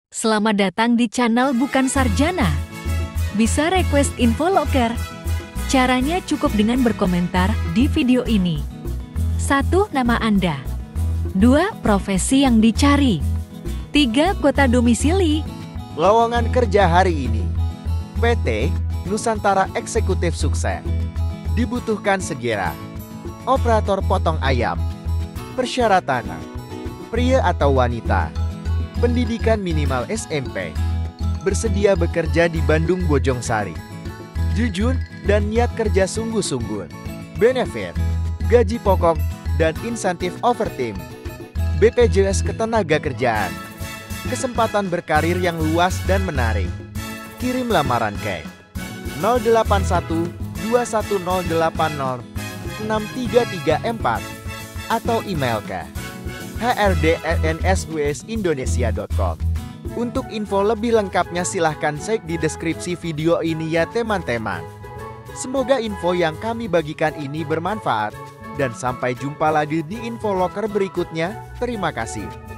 Selamat datang di channel Bukan Sarjana. Bisa request info loker. Caranya cukup dengan berkomentar di video ini. 1. Nama Anda. 2. Profesi yang dicari. 3. Kota domisili. Lowongan kerja hari ini. PT Nusantara Eksekutif Sukses. Dibutuhkan segera. Operator potong ayam. Persyaratan: pria atau wanita. Pendidikan minimal SMP. Bersedia bekerja di Bandung Bojongsari. Jujur dan niat kerja sungguh-sungguh. Benefit: gaji pokok dan insentif overtime. BPJS Ketenagakerjaan. Kesempatan berkarir yang luas dan menarik. Kirim lamaran ke 081 21080 6334 atau email ke hrd@nswsindonesia.com. Untuk info lebih lengkapnya silahkan cek di deskripsi video ini ya teman-teman. Semoga info yang kami bagikan ini bermanfaat dan sampai jumpa lagi di info loker berikutnya. Terima kasih.